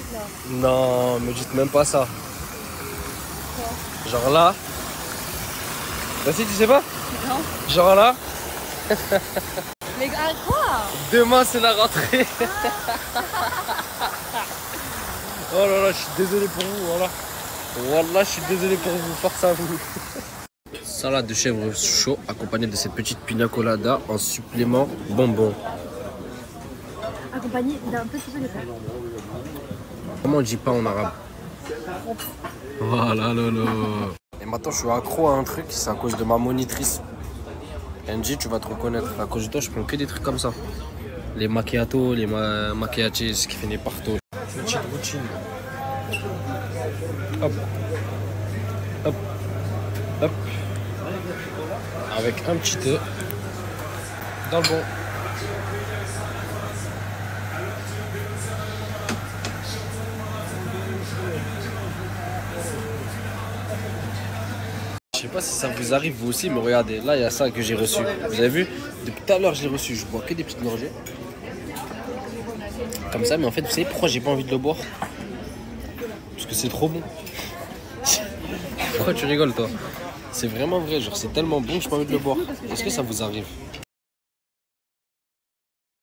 Non, me dites même pas ça. Quoi? Genre là. Vas-y, tu sais pas? Non. Genre là. Mais à quoi? Demain, c'est la rentrée. Oh là là, je suis désolé pour vous, voilà. Wallah, je suis désolé pour vous, force à vous. Salade de chèvre chaud accompagnée de cette petite pina colada en supplément bonbon. Accompagné d'un petit peu de pain. Comment on dit pas en arabe? Voilà, lolo. Et maintenant, je suis accro à un truc, c'est à cause de ma monitrice. Angie, tu vas te reconnaître. À cause de toi, je prends que des trucs comme ça. Les macchiatos, les macchiatos qui finissent partout. Petite routine. Hop. Hop. Hop. Avec un petit œuf. Dans le bon. Je sais pas si ça vous arrive vous aussi, mais regardez, là il y a ça que j'ai reçu. Vous avez vu? Depuis tout à l'heure je l'ai reçu, je bois que des petites gorgées. Comme ça, mais en fait, vous savez pourquoi j'ai pas envie de le boire? Parce que c'est trop bon. Pourquoi tu rigoles toi? C'est vraiment vrai, genre c'est tellement bon que j'ai pas envie de le boire. Est-ce que ça vous arrive?